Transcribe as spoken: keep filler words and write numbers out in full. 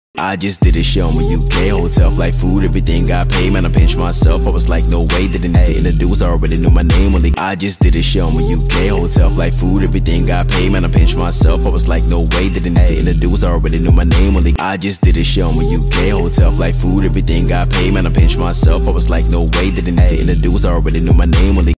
I just did a show in U K, hotel, flight, food, everything got paid. Man, I pinched myself, I was like, no way, didn't need to introduce, I already knew my name. Only I just did a show in U K, hotel, flight, food, everything got paid. Man, I pinched myself, I was like, no way, didn't need to introduce, I already knew my name. Only I just did a show in U K, hotel, flight, food, everything got paid. Man, I pinched myself, I was like, no way, didn't need to introduce, I already knew my name. Only